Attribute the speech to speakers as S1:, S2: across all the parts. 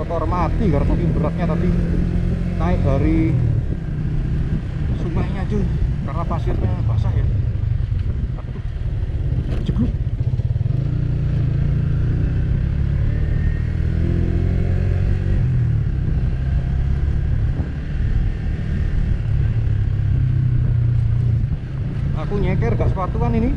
S1: motor mati karena saking beratnya tadi naik dari sungainya cuy, karena pasirnya basah ya. Aduh, jeblok. Aku nyeker gak sepatuan ini.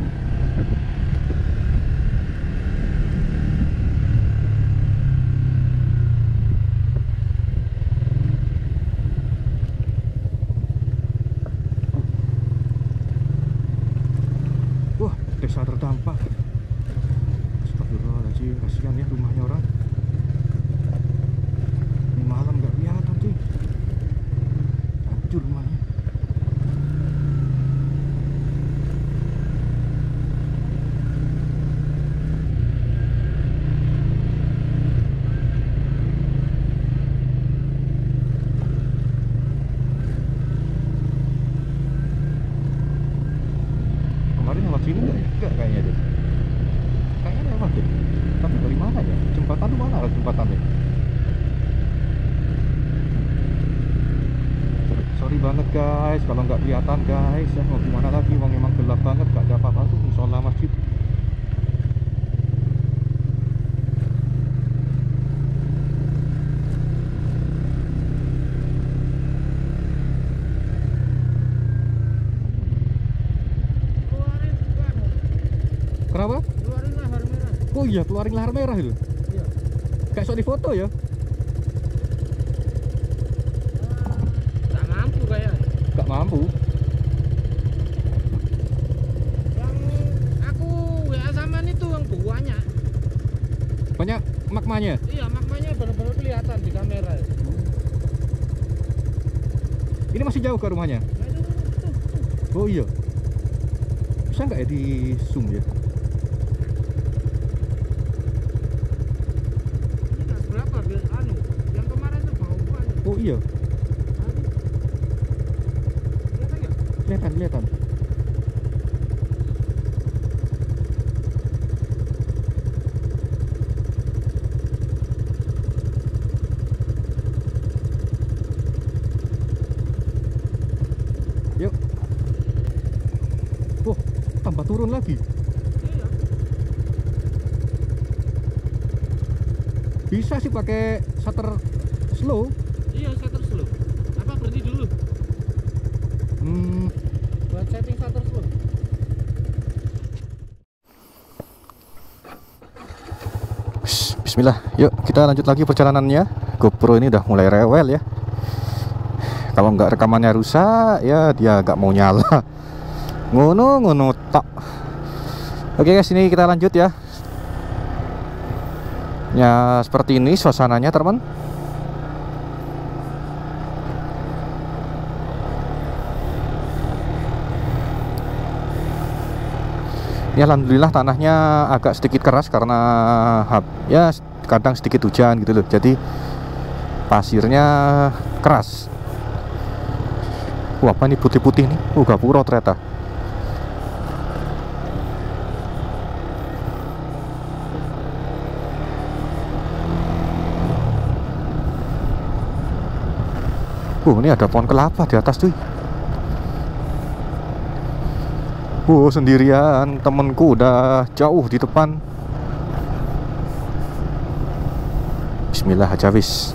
S1: Wah, desa terdampak. Astagfirullahaladzim, kasihan ya rumahnya orang. Ini malam gak kelihatan cuy. Hancur rumahnya. Kemarin lewat sini enggak ya? Enggak kayaknya deh. Kayaknya lewat deh. Tapi dari mana ya? Jembatan tuh mana jembatannya? Sorry banget guys kalau nggak kelihatan guys ya. Mau gimana lagi, wong emang gelap banget, gak ada apa-apa tuh musola masjid. Kenapa?
S2: Keluarin lahar merah.
S1: Oh iya, keluarin lahar merah itu.
S2: Iya.
S1: Kayak sok di foto ya.
S2: Tak mampu kayak.
S1: Gak mampu.
S2: Yang aku WA sama itu yang buahnya.
S1: Banyak magmanya.
S2: Iya, magmanya benar-benar kelihatan di kamera.
S1: Ini masih jauh ke rumahnya.
S2: Nah, itu tuh.
S1: Oh iya. Bisa nggak ya di zoom ya?
S2: Ini nggak seberapa, anu. Yang kemarin tuh bau-bauan.
S1: Oh iya,
S2: Kelihatan nggak?
S1: kelihatan. Yuk. Oh, tambah turun lagi.
S2: Iya.
S1: Bisa sih pakai shutter slow.
S2: Iya, shutter slow. Apa berhenti dulu? Buat setting shutter slow.
S1: Bismillah, yuk kita lanjut lagi perjalanannya. GoPro ini udah mulai rewel ya. Kalau nggak rekamannya rusak, ya dia nggak mau nyala. Ngono tak. Oke guys, ini kita lanjut ya. Ya seperti ini suasananya teman. Ya alhamdulillah tanahnya agak sedikit keras karena ya kadang sedikit hujan gitu loh. Jadi pasirnya keras. Wah, apa ini putih-putih nih? Gapura ternyata. Ini ada pohon kelapa di atas cuy. Sendirian, temenku udah jauh di depan. Bismillah aja wis.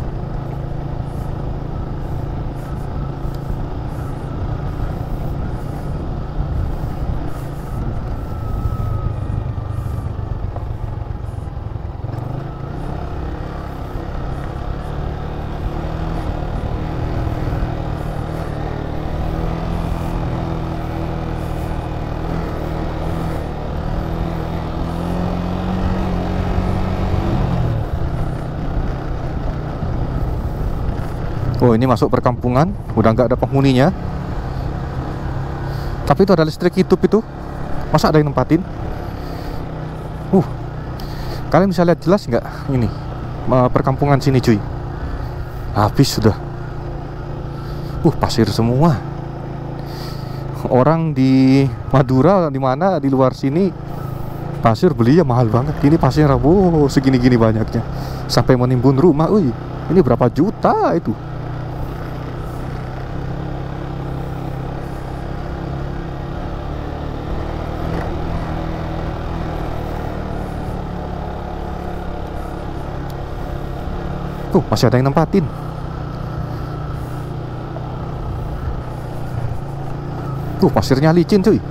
S1: Oh, ini masuk perkampungan, udah nggak ada penghuninya. Tapi itu ada listrik hidup itu. Masa ada yang nempatin? Kalian bisa lihat jelas nggak ini perkampungan sini cuy? Habis sudah. Pasir semua. Orang di Madura di mana di luar sini Pasir beli ya mahal banget. Ini pasir segini-gini banyaknya. Sampai menimbun rumah. Wih, ini berapa juta itu? Tuh, masih ada yang nempatin. Tuh, pasirnya licin cuy.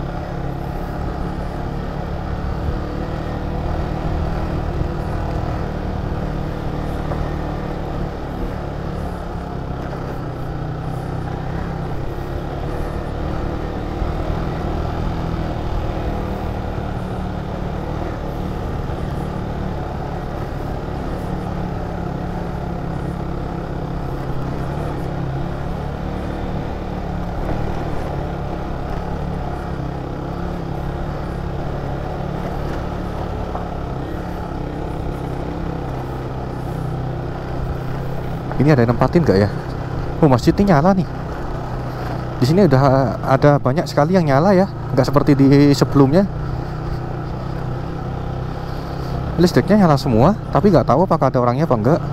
S1: Ini ada yang nempatin nggak ya? Oh, masjidnya nyala nih. Di sini udah ada banyak sekali yang nyala ya, nggak seperti di sebelumnya. Listriknya nyala semua, tapi nggak tahu apakah ada orangnya apa enggak.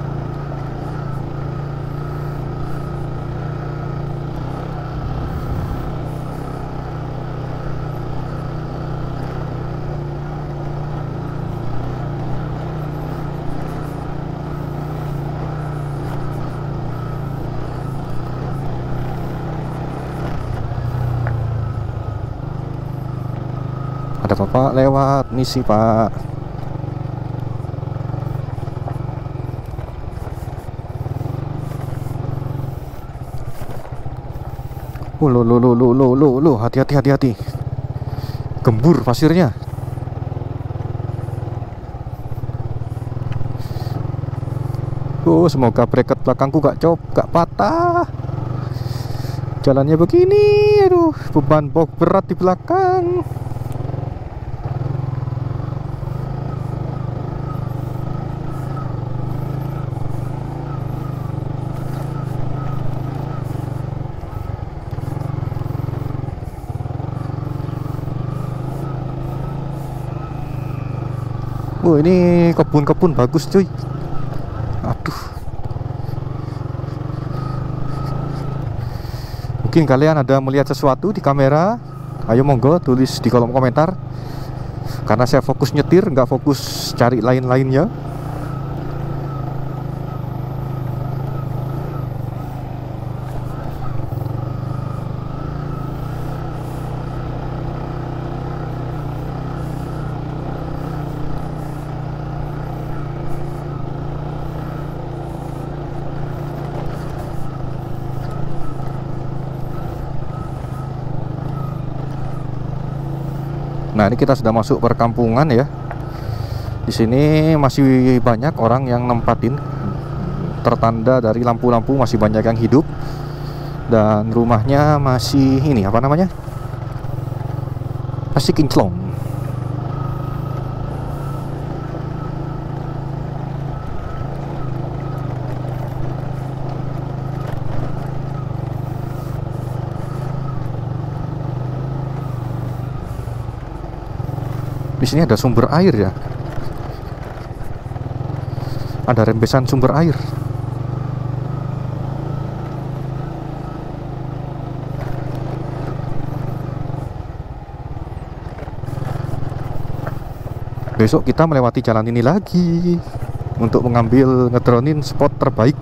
S1: Ada bapak lewat, misi pak. Lo, hati-hati. Gembur pasirnya. Oh, semoga bracket belakangku gak patah. Jalannya begini, aduh, beban box berat di belakang. Oh, ini kebun-kebun bagus cuy. Aduh. Mungkin kalian ada melihat sesuatu di kamera. Ayo monggo tulis di kolom komentar. Karena saya fokus nyetir, nggak fokus cari lain-lainnya. Nah, ini kita sudah masuk perkampungan ya. Di sini masih banyak orang yang nempatin. Tertanda dari lampu-lampu masih banyak yang hidup. Dan rumahnya masih ini apa namanya? Masih kinclong. Di sini ada sumber air ya. Ada rembesan sumber air. Besok kita melewati jalan ini lagi untuk mengambil ngedronin spot terbaik.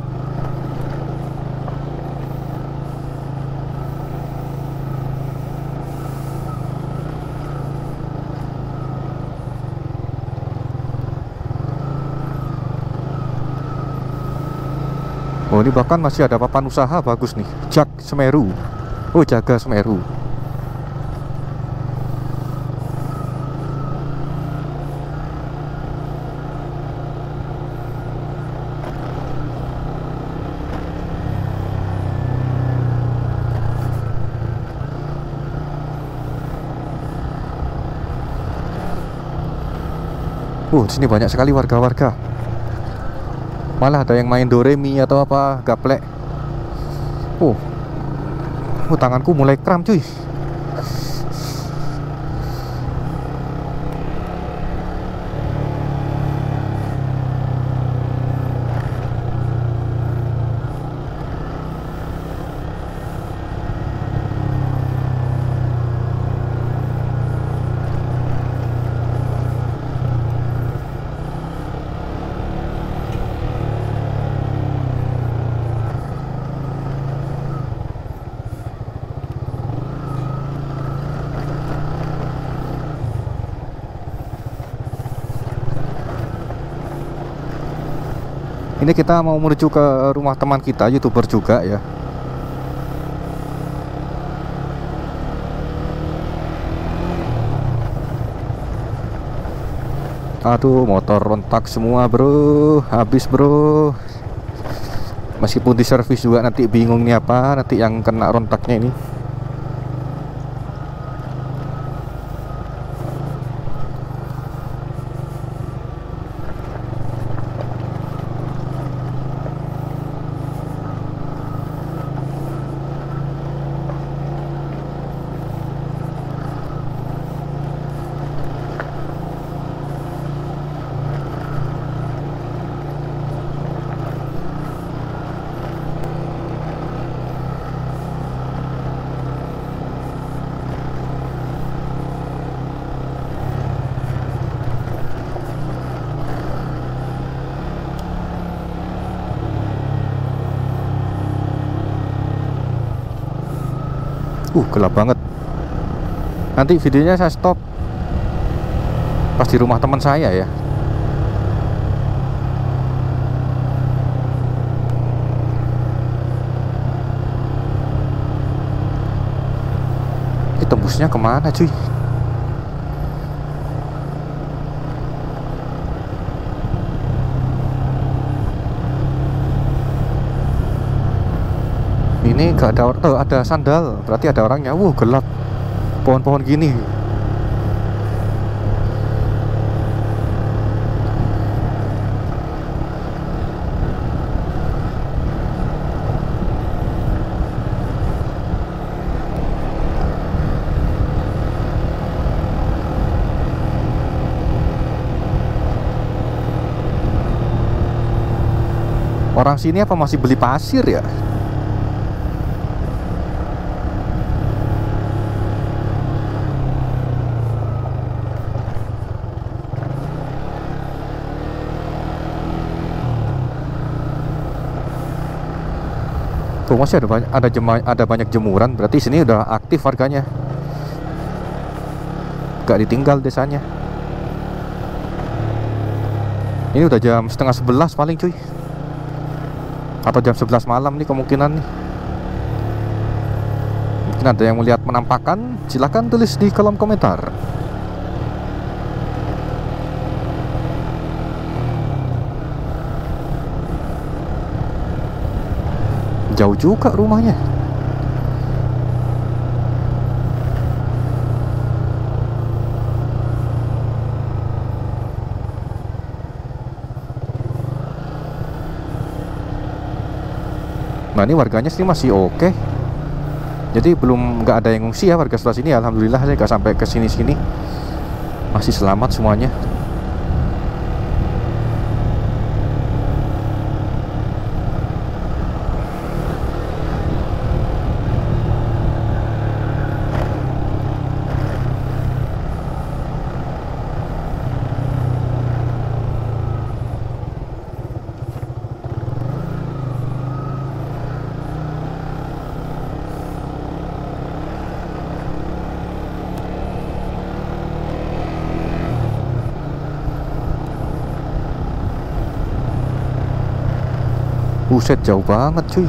S1: Oh, ini bahkan masih ada papan usaha bagus nih. Jak Semeru. Oh, Jaga Semeru. Di sini banyak sekali warga-warga. Malah ada yang main doremi atau apa, gaplek. Tanganku mulai kram cuy. Ini kita mau menuju ke rumah teman kita, YouTuber juga ya. Aduh, motor rontak semua bro, habis bro. Meskipun di servis juga nanti bingung nih apa nanti yang kena rontaknya ini. Gelap banget. Nanti videonya saya stop pas di rumah teman saya ya. Ini tembusnya kemana cuy? Ini gak ada, oh, ada sandal, berarti ada orangnya. Gelap, pohon-pohon gini. Orang sini apa masih beli pasir ya? Tuh masih ada banyak jemuran, berarti sini udah aktif warganya. Gak ditinggal desanya. Ini udah jam setengah 11 paling cuy, atau jam 11 malam nih kemungkinan nih. Mungkin ada yang melihat penampakan, silahkan tulis di kolom komentar. Jauh juga rumahnya. Nah ini warganya sih masih oke. Jadi nggak ada yang ngungsi ya warga sebelah sini. Alhamdulillah saya nggak sampai ke sini-sini, masih selamat semuanya. Buset, jauh banget cuy.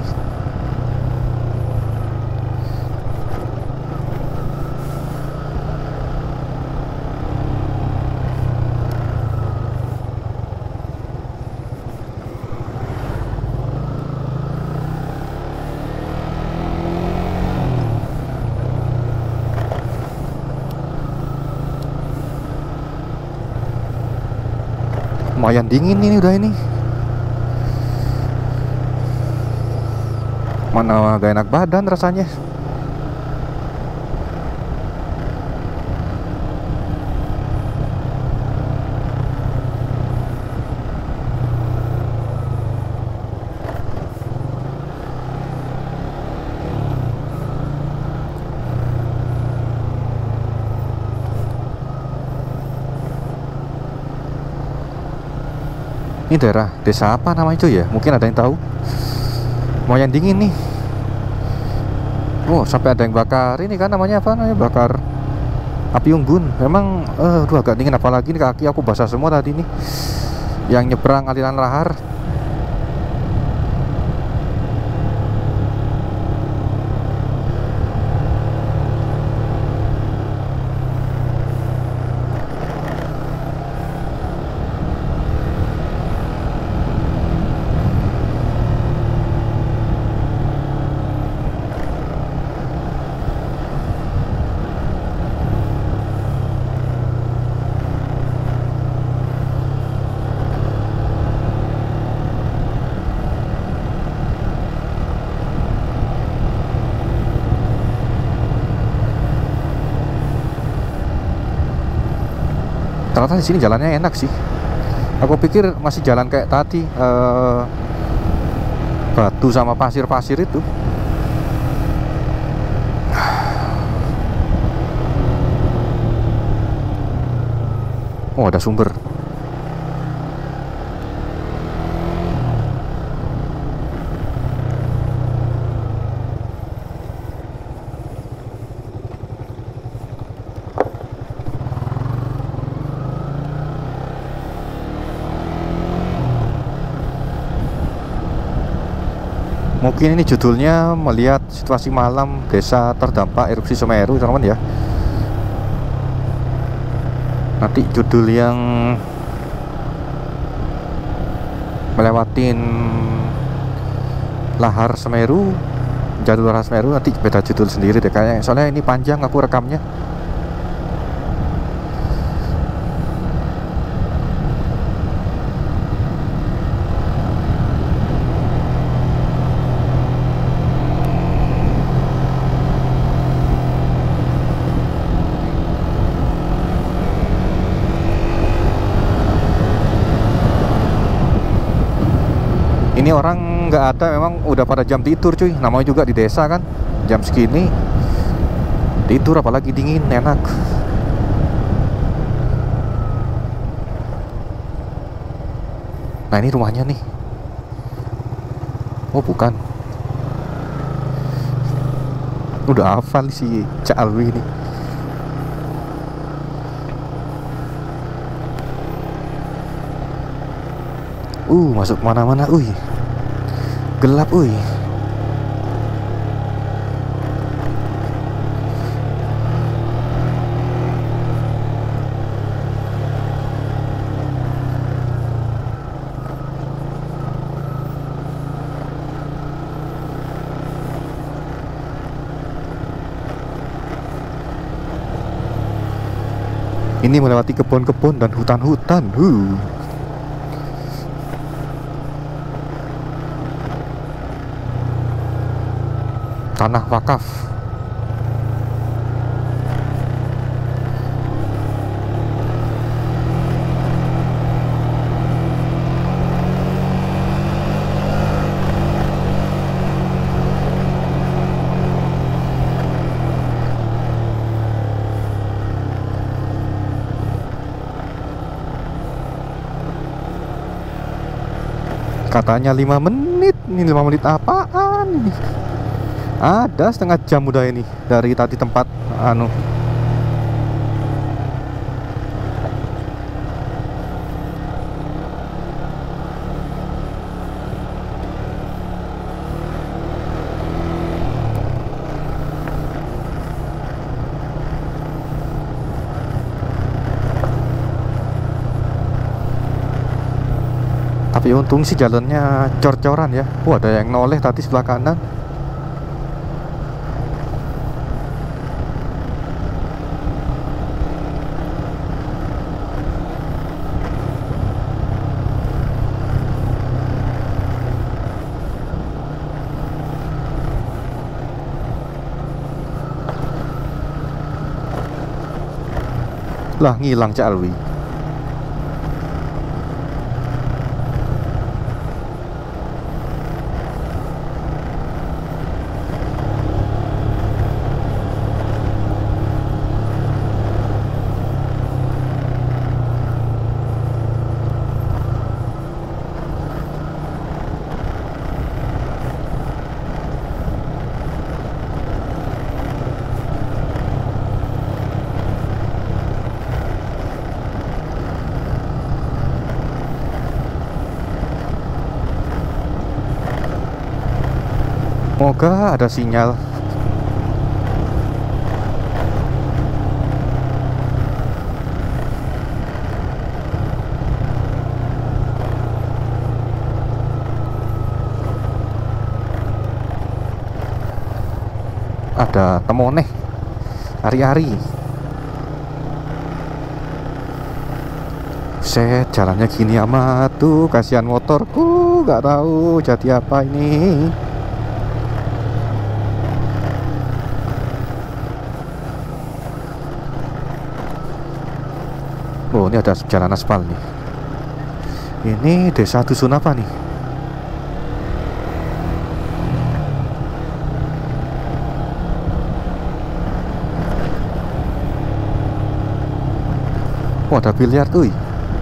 S1: Lumayan dingin ini udah ini. Mana gak enak badan rasanya. Ini daerah desa apa namanya itu ya? Mungkin ada yang tahu. Lumayan dingin nih. Oh, sampai ada yang bakar ini kan, namanya apa namanya, bakar api unggun. Memang agak dingin, apalagi ini kaki aku basah semua tadi nih yang nyebrang aliran lahar. Ternyata di sini jalannya enak sih. Aku pikir masih jalan kayak tadi, batu sama pasir-pasir itu. Oh, ada sumber. Mungkin ini judulnya melihat situasi malam desa terdampak erupsi Semeru, teman-teman ya. Nanti judul yang melewatin lahar Semeru, jalur lahar Semeru, nanti beda judul sendiri deh kayaknya. Soalnya ini panjang aku rekamnya. Ini orang nggak ada, memang udah pada jam tidur cuy. Namanya juga di desa kan, jam segini tidur, apalagi dingin, enak. Nah ini rumahnya nih. Oh bukan. Udah hafal si Cak Alwi ini. Masuk kemana-mana, gelap, Ini melewati kebun-kebun dan hutan-hutan. Tanah wakaf. Katanya 5 menit. Ini 5 menit apaan ini? Ada setengah jam udah ini dari tadi tempat tapi untung sih jalannya cor-coran ya. Ada yang noleh tadi sebelah kanan. Lah ngilang Cak Alwi. Semoga ada sinyal. Ada temoneh hari-hari. Set, jalannya gini amat tuh, kasihan motorku, nggak tahu jadi apa ini. Oh, ini ada jalan aspal nih. Ini desa dusun apa nih? Oh, ada biliar tuh.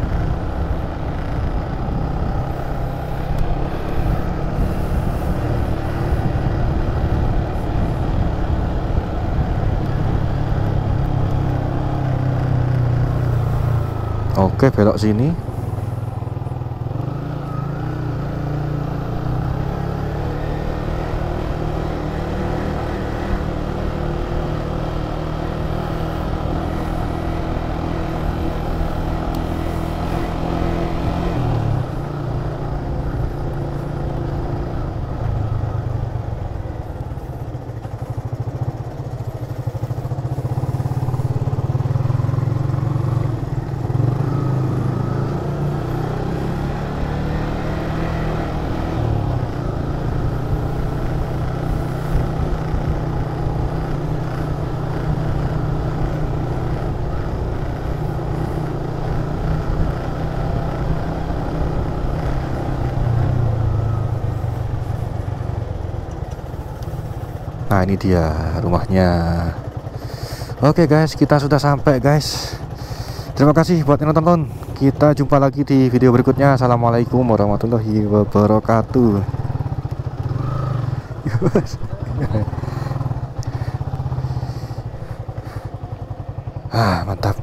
S1: Oke, belok sini. Nah, ini dia rumahnya. Oke guys, kita sudah sampai guys. Terima kasih buat yang nonton. Kita jumpa lagi di video berikutnya. Assalamualaikum warahmatullahi wabarakatuh. Mantap.